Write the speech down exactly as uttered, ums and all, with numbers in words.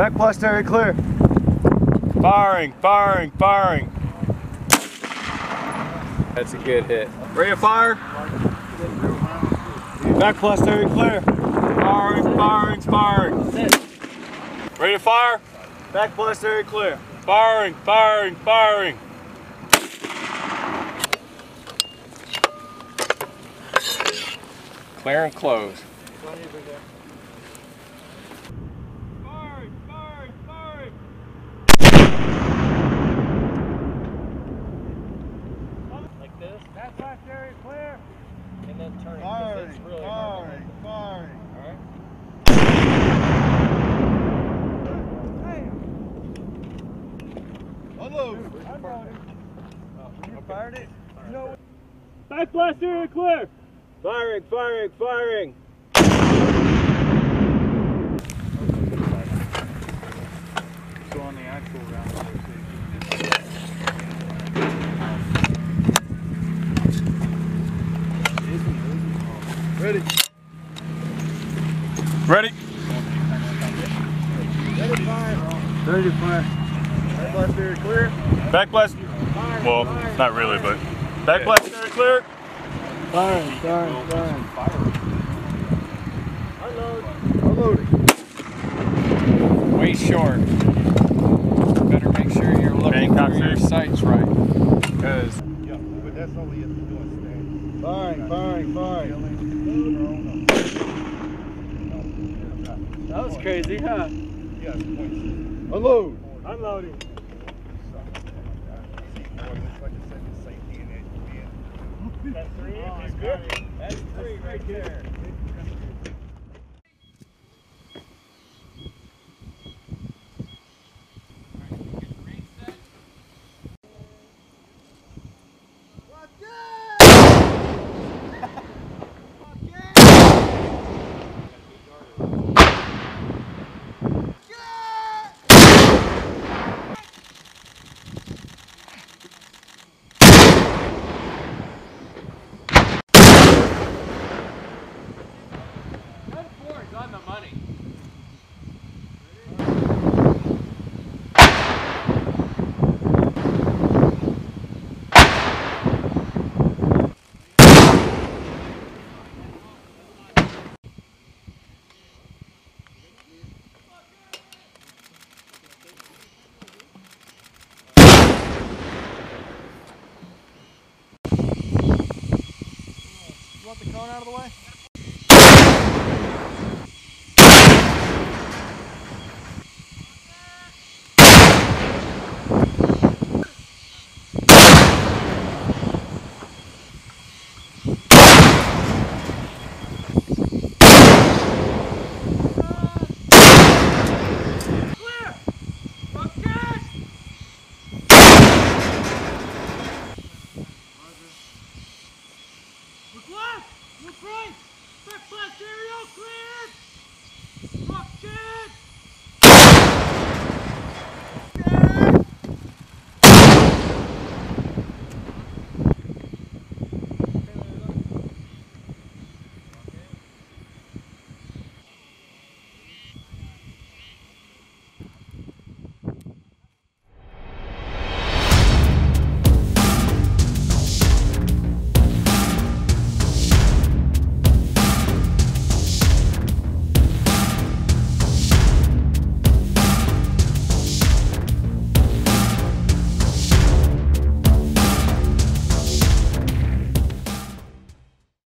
Back blast area clear. Firing, firing, firing. That's a good hit. Ready to fire? Back blast area clear. Firing, firing, firing. Ready to fire? Back blast area clear. Firing, firing, firing. Clear and close. Firing, firing, firing. Like this. Back blast area clear. And then turn it. Firing, It's really firing, hard. firing. Alright. Unload. Unloaded. Oh, You fired it? No. Back blast area clear. Firing, firing, firing. So on the actual round. Ready. Ready? Ready to fire. Ready to fire. Back blast area clear. Back blast. Fire, Well, fire, not really, but back blast area clear. Firing, firing, firing. Unload. Unloading. Way short. Better make sure you're looking Bangkok for your safe. sights right. Because Yeah, but that's all we have to do is stand. Firing, firing, firing. that was crazy, huh? Yeah, unload. Unloading. That's three. He's good. That's three right there. On the money. You want the cone out of the way?